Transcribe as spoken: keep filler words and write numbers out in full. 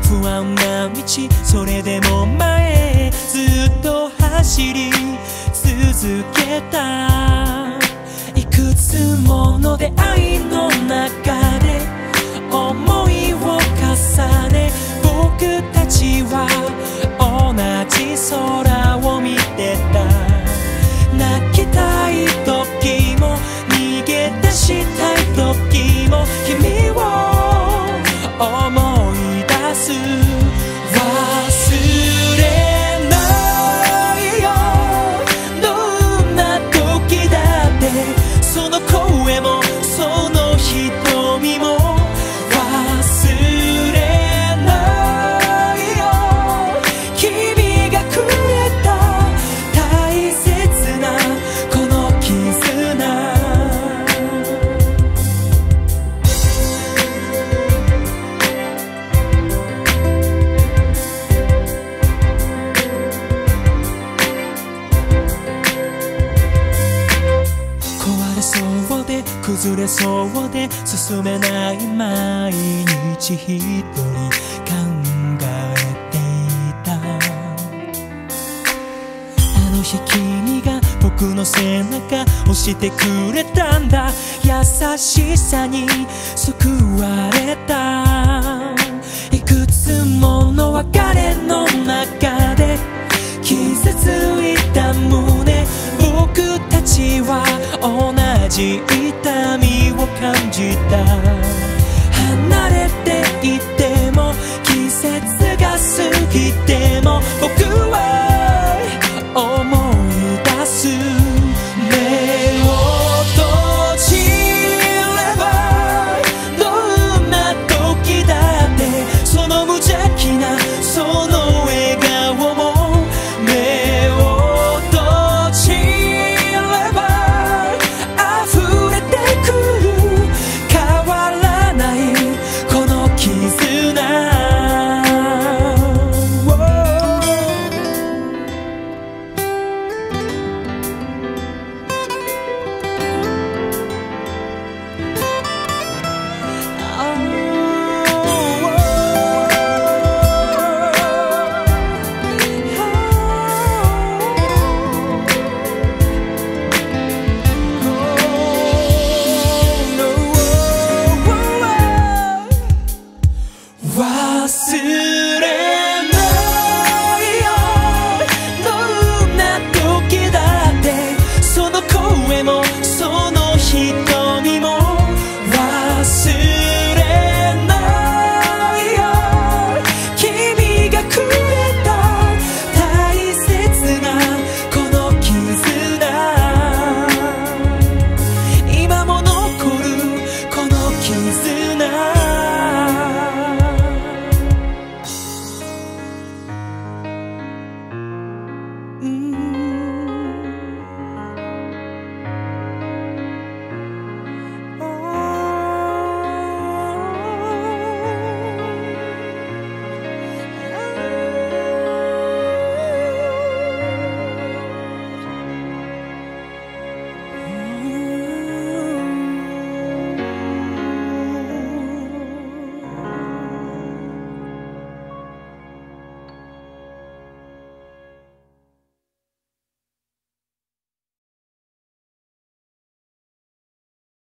不安な道、それでも前へずっと走り続けた。いくつもの出会いの中で思いを重ね、僕たちは同じ空を見てた。泣きたい時も逃げ出したい時も君を思い出す。忘れないよ、どんな時だって。その声もその瞳も忘れないよ。君がくれた大切なこの絆。壊れそうで崩れそうで進めない毎日一人考えていた。あの日君が僕の背中押してくれたんだ。優しさに救われた。いくつもの別れの中で傷ついた胸、僕たちは同じ痛みを感じた。離れていった